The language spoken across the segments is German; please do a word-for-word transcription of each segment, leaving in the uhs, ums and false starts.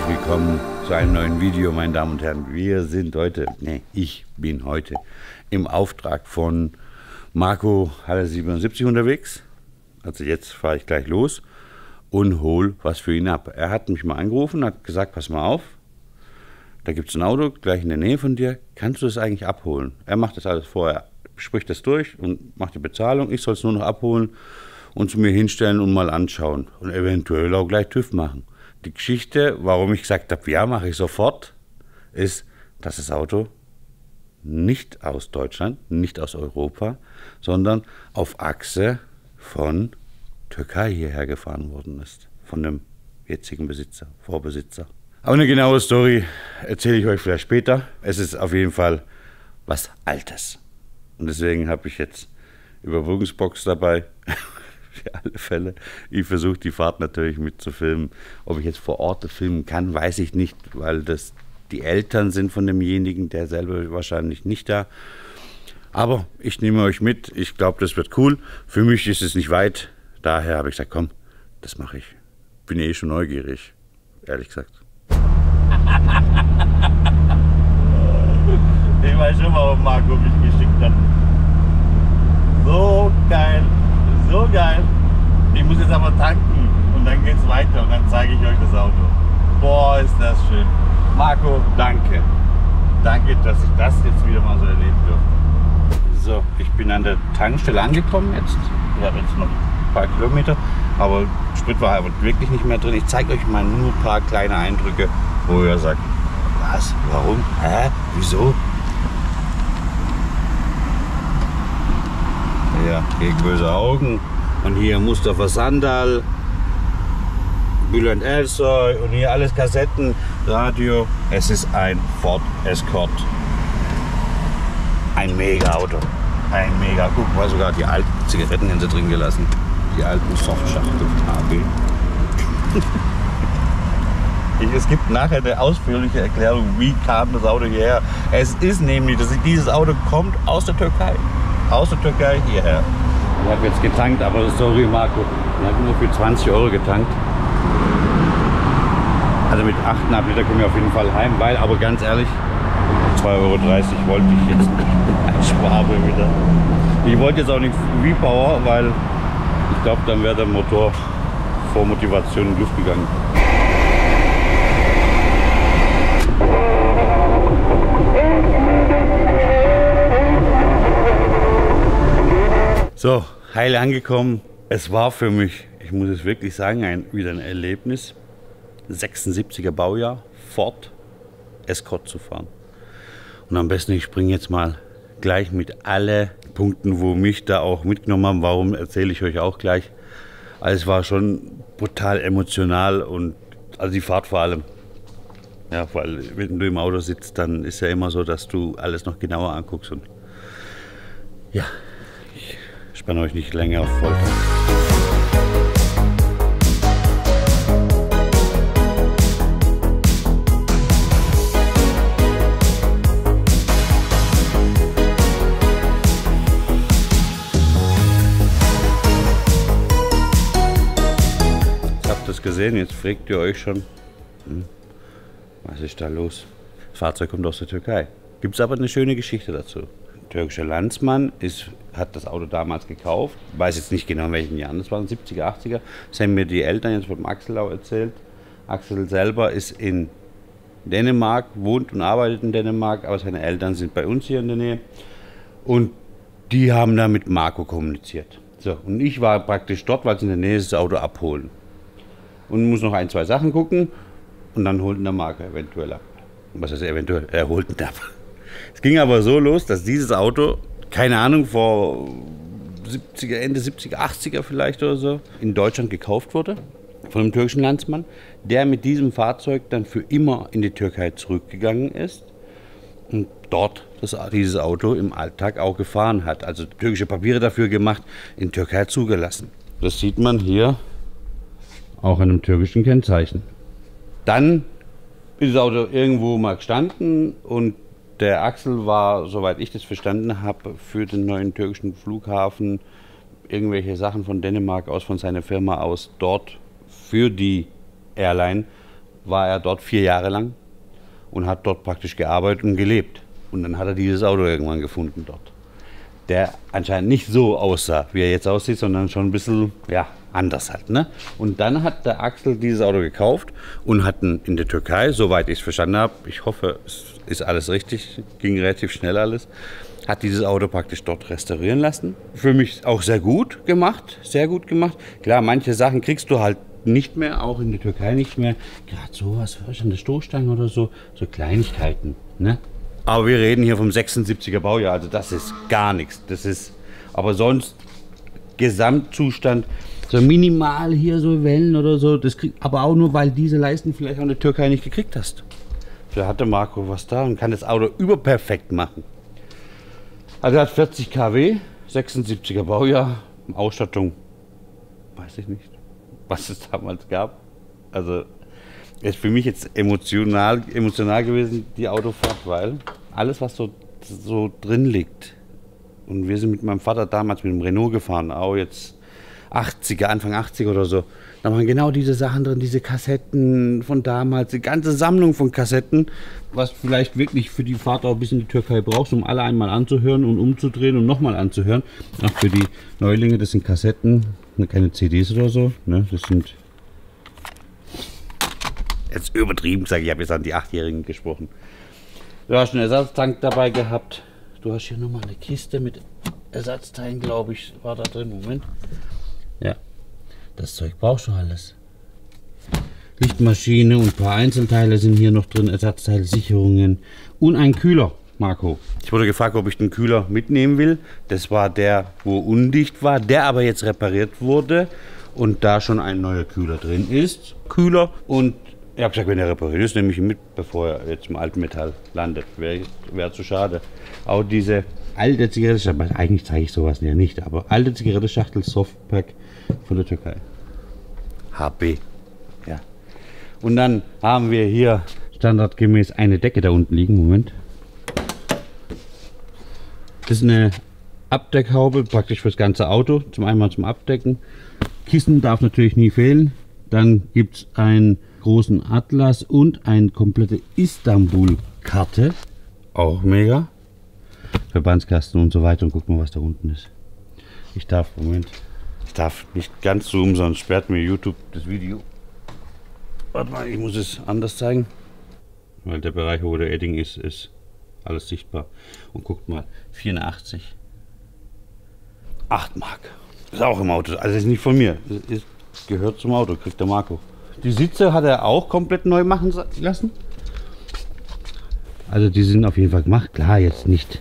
willkommen zu einem neuen Video, meine Damen und Herren. Wir sind heute, nee, ich bin heute im Auftrag von Marco Halle siebenundsiebzig unterwegs. Also jetzt fahre ich gleich los und hol was für ihn ab. Er hat mich mal angerufen, hat gesagt, pass mal auf, da gibt es ein Auto gleich in der Nähe von dir, kannst du es eigentlich abholen? Er macht das alles vorher, spricht das durch und macht die Bezahlung. Ich soll es nur noch abholen und zu mir hinstellen und mal anschauen und eventuell auch gleich TÜV machen. Die Geschichte, warum ich gesagt habe, ja, mache ich sofort, ist, dass das Auto nicht aus Deutschland, nicht aus Europa, sondern auf Achse von Türkei hierher gefahren worden ist. Von dem jetzigen Besitzer, Vorbesitzer. Aber eine genaue Story erzähle ich euch vielleicht später. Es ist auf jeden Fall was Altes. Und deswegen habe ich jetzt Überwachungsbox dabei. Für alle Fälle. Ich versuche die Fahrt natürlich mitzufilmen. Ob ich jetzt vor Ort filmen kann, weiß ich nicht, weil das die Eltern sind von demjenigen, der selber wahrscheinlich nicht da. Aber ich nehme euch mit. Ich glaube, das wird cool. Für mich ist es nicht weit. Daher habe ich gesagt, komm, das mache ich. Bin eh schon neugierig, ehrlich gesagt. Ich weiß schon, warum Marco mich geschickt hat. So geil. So geil. Ich muss jetzt aber tanken und dann geht's weiter und dann zeige ich euch das Auto. Boah, ist das schön. Marco, danke. Danke, dass ich das jetzt wieder mal so erleben durfte. So, ich bin an der Tankstelle angekommen jetzt. Ich habe jetzt noch ein paar Kilometer, aber Sprit war aber wirklich nicht mehr drin. Ich zeige euch mal nur ein paar kleine Eindrücke, wo ihr sagt, was, warum, hä, wieso? Ja, gegen böse Augen. Und hier Mustafa Sandal, Bülent Ersoy und hier alles Kassetten, Radio. Es ist ein Ford Escort. Ein mega Auto. Ein mega. Guck mal, sogar die alten Zigaretten haben sie drin gelassen. Die alten Softschachtel H B. Es gibt nachher eine ausführliche Erklärung, wie kam das Auto hierher. Es ist nämlich, dass dieses Auto kommt aus der Türkei. Aus der Türkei hierher. Ich habe jetzt getankt, aber sorry Marco, ich habe nur für zwanzig Euro getankt. Also mit acht Komma fünf Liter komme ich auf jeden Fall heim, weil, aber ganz ehrlich, zwei Euro dreißig wollte ich jetzt als Schwabe wieder. Ich wollte jetzt auch nicht V-Power, weil ich glaube, dann wäre der Motor vor Motivation in die Luft gegangen. So, heil angekommen. Es war für mich, ich muss es wirklich sagen, ein, wieder ein Erlebnis, sechsundsiebziger Baujahr, Ford Escort zu fahren. Und am besten, ich springe jetzt mal gleich mit allen Punkten, wo mich da auch mitgenommen haben. Warum, erzähle ich euch auch gleich. Also es war schon brutal emotional und also die Fahrt vor allem. Ja, weil wenn du im Auto sitzt, dann ist ja immer so, dass du alles noch genauer anguckst. Und ja, ich spanne euch nicht länger auf Folter. Jetzt habt ihr es gesehen, jetzt fragt ihr euch schon, hm, was ist da los? Das Fahrzeug kommt aus der Türkei. Gibt es aber eine schöne Geschichte dazu. Ein türkischer Landsmann ist, hat das Auto damals gekauft. Ich weiß jetzt nicht genau in welchen Jahren, das waren siebziger, achtziger. Das haben mir die Eltern jetzt vom Axel auch erzählt. Axel selber ist in Dänemark, wohnt und arbeitet in Dänemark, aber seine Eltern sind bei uns hier in der Nähe. Und die haben da mit Marco kommuniziert. So, und ich war praktisch dort, weil es in der Nähe ist, das Auto abholen. Und muss noch ein, zwei Sachen gucken und dann holt ihn der Marco eventuell ab. Was heißt eventuell? Er holt ihn ab. Es ging aber so los, dass dieses Auto, keine Ahnung, vor siebziger, Ende siebziger, achtziger vielleicht oder so, in Deutschland gekauft wurde von einem türkischen Landsmann, der mit diesem Fahrzeug dann für immer in die Türkei zurückgegangen ist und dort das, dieses Auto im Alltag auch gefahren hat. Also türkische Papiere dafür gemacht, in Türkei zugelassen. Das sieht man hier auch an einem türkischen Kennzeichen. Dann ist das Auto irgendwo mal gestanden und der Axel war, soweit ich das verstanden habe, für den neuen türkischen Flughafen irgendwelche Sachen von Dänemark aus, von seiner Firma aus, dort für die Airline war er dort vier Jahre lang und hat dort praktisch gearbeitet und gelebt. Und dann hat er dieses Auto irgendwann gefunden dort. Der anscheinend nicht so aussah, wie er jetzt aussieht, sondern schon ein bisschen, ja, anders halt, ne? Und dann hat der Axel dieses Auto gekauft und hat ihn in der Türkei, soweit ich es verstanden habe, ich hoffe, es ist alles richtig, ging relativ schnell alles, hat dieses Auto praktisch dort restaurieren lassen. Für mich auch sehr gut gemacht, sehr gut gemacht. Klar, manche Sachen kriegst du halt nicht mehr, auch in der Türkei nicht mehr. Gerade sowas, an der Stoßstange oder so, so Kleinigkeiten, ne? Aber wir reden hier vom sechsundsiebziger Baujahr, also das ist gar nichts. Das ist, aber sonst Gesamtzustand, so minimal hier so Wellen oder so, das krieg, aber auch nur, weil diese Leisten vielleicht auch in der Türkei nicht gekriegt hast. Da hatte Marco was da und kann das Auto überperfekt machen. Also er hat vierzig Kilowatt, sechsundsiebziger Baujahr, Ausstattung, weiß ich nicht, was es damals gab. Also ist für mich jetzt emotional, emotional gewesen, die Autofahrt, weil alles, was so, so drin liegt. Und wir sind mit meinem Vater damals mit dem Renault gefahren, auch jetzt achtziger, Anfang achtziger oder so. Da waren genau diese Sachen drin, diese Kassetten von damals, die ganze Sammlung von Kassetten, was vielleicht wirklich für die Fahrt auch bis in die Türkei brauchst, um alle einmal anzuhören und umzudrehen und nochmal anzuhören. Auch für die Neulinge, das sind Kassetten, keine C Ds oder so, ne? Das sind jetzt übertrieben gesagt, ich habe jetzt an die Achtjährigen gesprochen. Du hast einen Ersatztank dabei gehabt. Du hast hier nochmal eine Kiste mit Ersatzteilen, glaube ich, war da drin. Moment. Ja, das Zeug brauchst du alles. Lichtmaschine und ein paar Einzelteile sind hier noch drin, Ersatzteile, Sicherungen und ein Kühler, Marco. Ich wurde gefragt, ob ich den Kühler mitnehmen will. Das war der, wo undicht war, der aber jetzt repariert wurde und da schon ein neuer Kühler drin ist. Kühler und ich habe gesagt, wenn er repariert ist, nehme ich ihn mit, bevor er jetzt im Altmetall landet. Wäre wär zu schade. Auch diese alte Zigarettenschachtel, eigentlich zeige ich sowas ja nicht, aber alte Zigarettenschachtel Softpack von der Türkei. H B. Ja. Und dann haben wir hier standardgemäß eine Decke da unten liegen. Moment. Das ist eine Abdeckhaube, praktisch fürs ganze Auto. Zum einen zum Abdecken. Kissen darf natürlich nie fehlen. Dann gibt es einen großen Atlas und eine komplette Istanbul-Karte. Auch mega. Verbandskasten und so weiter. Und guck mal, was da unten ist. Ich darf, Moment, ich darf nicht ganz zoomen, sonst sperrt mir YouTube das Video. Warte mal, ich muss es anders zeigen. Weil der Bereich, wo der Edding ist, ist alles sichtbar. Und guckt mal, vierundachtzig. acht Mark. Ist auch im Auto. Also ist nicht von mir. Ist, gehört zum Auto, kriegt der Marco. Die Sitze hat er auch komplett neu machen lassen. Also die sind auf jeden Fall gemacht. Klar, jetzt nicht.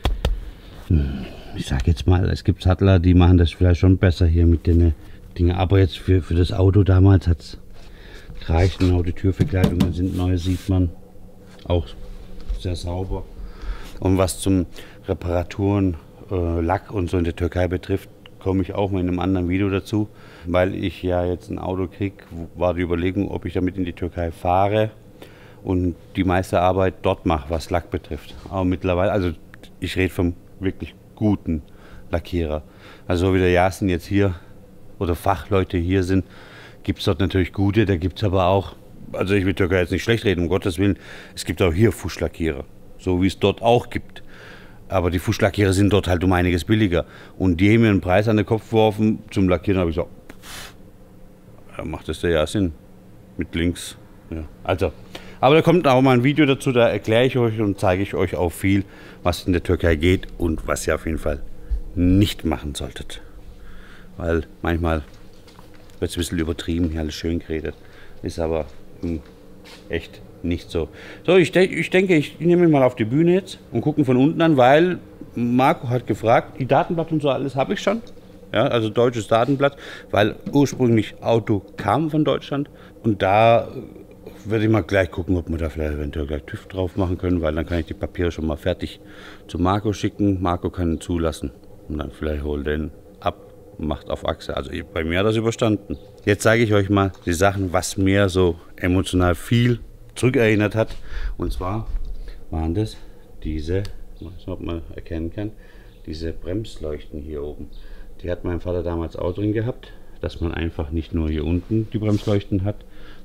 Ich sag jetzt mal, es gibt Sattler, die machen das vielleicht schon besser hier mit den Dingen. Aber jetzt für, für das Auto damals hat es gereicht. Und auch die Türverkleidungen sind neu, sieht man. Auch sehr sauber. Und was zum Reparaturen, äh, Lack und so in der Türkei betrifft, komme ich auch mal in einem anderen Video dazu. Weil ich ja jetzt ein Auto kriege, war die Überlegung, ob ich damit in die Türkei fahre und die meiste Arbeit dort mache, was Lack betrifft. Aber mittlerweile, also ich rede vom wirklich guten Lackierer. Also so wie der Yasin jetzt hier oder Fachleute hier sind, gibt es dort natürlich gute, da gibt es aber auch, also ich will Türkei jetzt nicht schlecht reden, um Gottes Willen, es gibt auch hier Fuschlackierer, so wie es dort auch gibt. Aber die Fuschlackierer sind dort halt um einiges billiger. Und die haben mir einen Preis an den Kopf geworfen zum Lackieren, habe ich gesagt, da macht es der Yasin mit links. Ja. Also, aber da kommt auch mal ein Video dazu, da erkläre ich euch und zeige ich euch auch viel, was in der Türkei geht und was ihr auf jeden Fall nicht machen solltet. Weil manchmal wird es ein bisschen übertrieben, hier alles schön geredet. Ist aber hm, echt nicht so. So, ich, de ich denke, ich nehme mich mal auf die Bühne jetzt und gucken von unten an, weil Marco hat gefragt, die Datenblatt und so alles habe ich schon. Ja, also deutsches Datenblatt, weil ursprünglich Auto kam von Deutschland und da würde ich mal gleich gucken, ob wir da vielleicht eventuell gleich TÜV drauf machen können, weil dann kann ich die Papiere schon mal fertig zu Marco schicken. Marco kann ihn zulassen und dann vielleicht holt er ihn ab, macht auf Achse. Also ich, bei mir hat das überstanden. Jetzt zeige ich euch mal die Sachen, was mir so emotional viel zurückerinnert hat. Und zwar waren das diese, ich weiß nicht, ob man erkennen kann, diese Bremsleuchten hier oben. Die hat mein Vater damals auch drin gehabt, dass man einfach nicht nur hier unten die Bremsleuchten hat,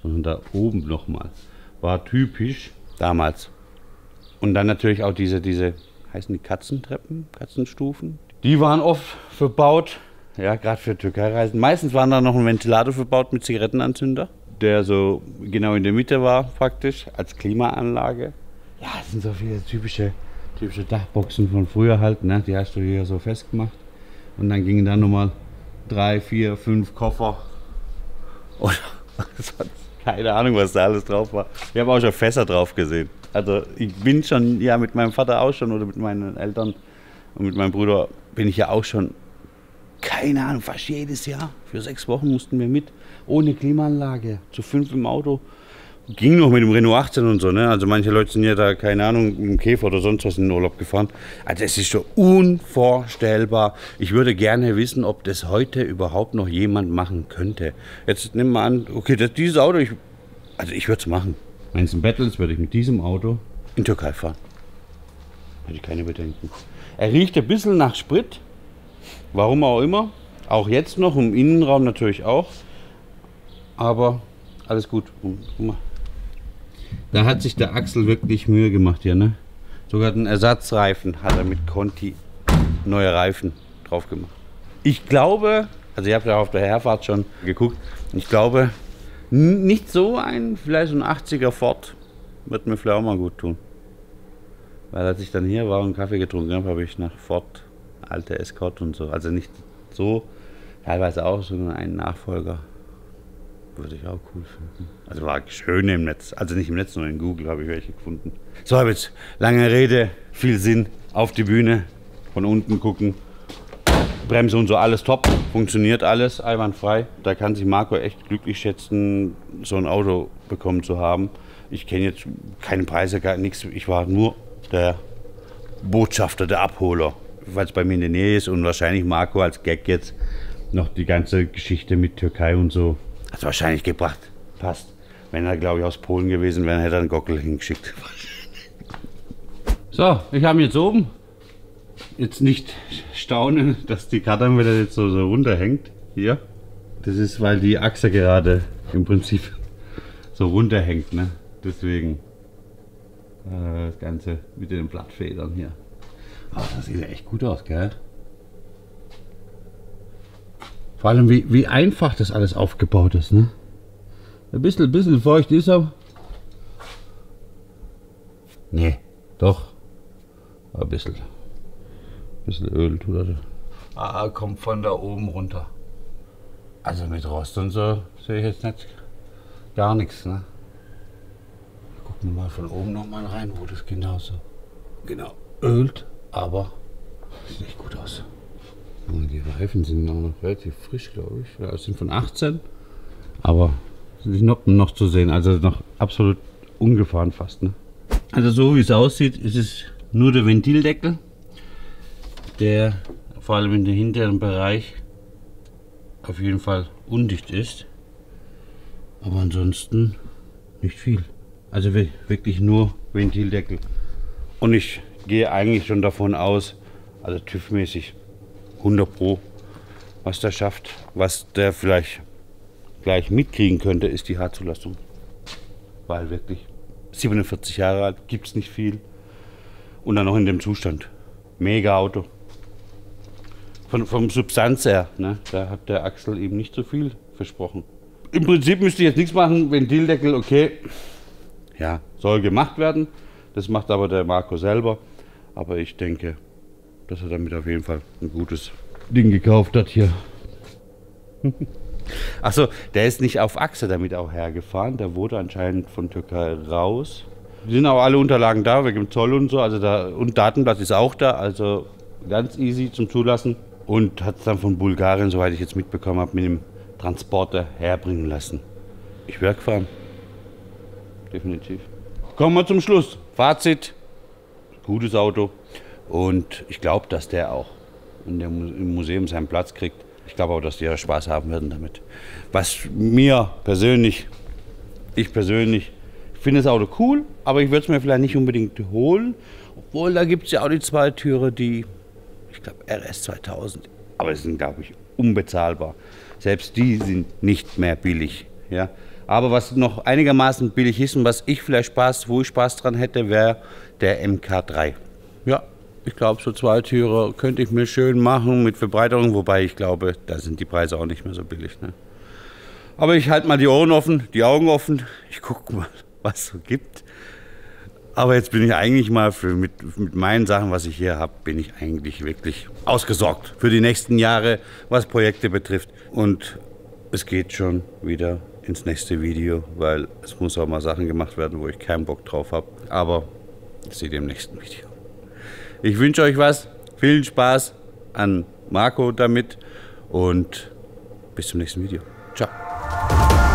sondern da oben nochmal. War typisch damals. Und dann natürlich auch diese, diese, heißen die Katzentreppen, Katzenstufen. Die waren oft verbaut, ja, gerade für Türkei-Reisen. Meistens waren da noch ein Ventilator verbaut mit Zigarettenanzünder, der so genau in der Mitte war praktisch, als Klimaanlage. Ja, das sind so viele typische, typische Dachboxen von früher halt, ne? Die hast du hier so festgemacht. Und dann gingen da nochmal drei, vier, fünf Koffer. Oder keine Ahnung, was da alles drauf war. Ich habe auch schon Fässer drauf gesehen. Also ich bin schon, ja, mit meinem Vater auch schon oder mit meinen Eltern und mit meinem Bruder bin ich ja auch schon, keine Ahnung, fast jedes Jahr. Für sechs Wochen mussten wir mit, ohne Klimaanlage, zu fünf im Auto. Ging noch mit dem Renault achtzehn und so, ne? Also manche Leute sind ja da, keine Ahnung, mit dem Käfer oder sonst was in den Urlaub gefahren. Also es ist schon unvorstellbar. Ich würde gerne wissen, ob das heute überhaupt noch jemand machen könnte. Jetzt nimm mal an, okay, das, dieses Auto, ich, also ich würde es machen. Meins in Battles würde ich mit diesem Auto in Türkei fahren. Hätte ich keine Bedenken. Er riecht ein bisschen nach Sprit, warum auch immer. Auch jetzt noch, im Innenraum natürlich auch. Aber alles gut. Guck mal. Da hat sich der Axel wirklich Mühe gemacht hier, ne? Sogar den Ersatzreifen hat er mit Conti neue Reifen drauf gemacht. Ich glaube, also ich habe ja auf der Herfahrt schon geguckt, ich glaube, nicht so ein, vielleicht so ein achtziger Ford wird mir vielleicht auch mal gut tun. Weil als ich dann hier war und Kaffee getrunken habe, habe ich nach Ford, alte Escort und so, also nicht so, teilweise auch so einen Nachfolger. Würde ich auch cool finden. Also war schön im Netz. Also nicht im Netz, sondern in Google habe ich welche gefunden. So, habe jetzt lange Rede, viel Sinn. Auf die Bühne, von unten gucken. Bremse und so, alles top. Funktioniert alles, einwandfrei. Da kann sich Marco echt glücklich schätzen, so ein Auto bekommen zu haben. Ich kenne jetzt keine Preise, gar nichts. Ich war nur der Botschafter, der Abholer. Weil es bei mir in der Nähe ist und wahrscheinlich Marco als Gag jetzt noch die ganze Geschichte mit Türkei und so hat wahrscheinlich gebracht. Passt. Wenn er, glaube ich, aus Polen gewesen wäre, hätte er einen Gockel hingeschickt. So, ich habe ihn jetzt oben. Jetzt nicht staunen, dass die Kardan wieder jetzt so, so runterhängt. Hier. Das ist, weil die Achse gerade im Prinzip so runterhängt. Ne? Deswegen äh, das Ganze mit den Blattfedern hier. Aber das sieht ja echt gut aus, gell? Vor allem, wie, wie einfach das alles aufgebaut ist, ne? Ein bisschen, ein bisschen feucht ist er. Nee, doch. Ein bisschen. Ein bisschen Öl tut er. Ah, kommt von da oben runter. Also mit Rost und so sehe ich jetzt nicht gar nichts, ne? Gucken wir mal von oben noch mal rein, wo das genauso genau ölt, aber sieht nicht gut aus. Die Reifen sind auch noch relativ frisch, glaube ich. Ja, sind von achtzehn, aber sind die Noppen noch zu sehen, also noch absolut ungefahren fast. Ne? Also so wie es aussieht, ist es nur der Ventildeckel, der vor allem in dem hinteren Bereich auf jeden Fall undicht ist. Aber ansonsten nicht viel. Also wirklich nur Ventildeckel. Und ich gehe eigentlich schon davon aus, also TÜV-mäßig, hundert Pro, was der schafft. Was der vielleicht gleich mitkriegen könnte, ist die H-Zulassung. Weil wirklich siebenundvierzig Jahre alt, gibt es nicht viel. Und dann noch in dem Zustand. Mega Auto. Von, vom Substanz her, ne, da hat der Axel eben nicht so viel versprochen. Im Prinzip müsste ich jetzt nichts machen, Ventildeckel, okay. Ja, soll gemacht werden. Das macht aber der Marco selber. Aber ich denke, dass er damit auf jeden Fall ein gutes Ding gekauft hat hier. Achso, der ist nicht auf Achse damit auch hergefahren. Der wurde anscheinend von Türkei raus. Die sind auch alle Unterlagen da, wegen dem Zoll und so. Also da, und Datenblatt ist auch da. Also ganz easy zum Zulassen. Und hat es dann von Bulgarien, soweit ich jetzt mitbekommen habe, mit dem Transporter herbringen lassen. Ich werde gefahren. Definitiv. Kommen wir zum Schluss. Fazit. Gutes Auto. Und ich glaube, dass der auch in dem, im Museum seinen Platz kriegt. Ich glaube auch, dass die ja Spaß haben werden damit. Was mir persönlich, ich persönlich, finde das Auto cool, aber ich würde es mir vielleicht nicht unbedingt holen. Obwohl, da gibt es ja auch die Zweitürer, die, ich glaube, R S zweitausend, aber die sind, glaube ich, unbezahlbar. Selbst die sind nicht mehr billig. Ja? Aber was noch einigermaßen billig ist und was ich vielleicht Spaß, wo ich Spaß dran hätte, wäre der M K drei. Ja, ich glaube, so zwei Türe könnte ich mir schön machen mit Verbreiterung, wobei ich glaube, da sind die Preise auch nicht mehr so billig. Ne? Aber ich halte mal die Ohren offen, die Augen offen. Ich gucke mal, was es so gibt. Aber jetzt bin ich eigentlich mal für, mit, mit meinen Sachen, was ich hier habe, bin ich eigentlich wirklich ausgesorgt für die nächsten Jahre, was Projekte betrifft. Und es geht schon wieder ins nächste Video, weil es muss auch mal Sachen gemacht werden, wo ich keinen Bock drauf habe. Aber das seht ihr im nächsten Video. Ich wünsche euch was, viel Spaß an Marco damit und bis zum nächsten Video. Ciao.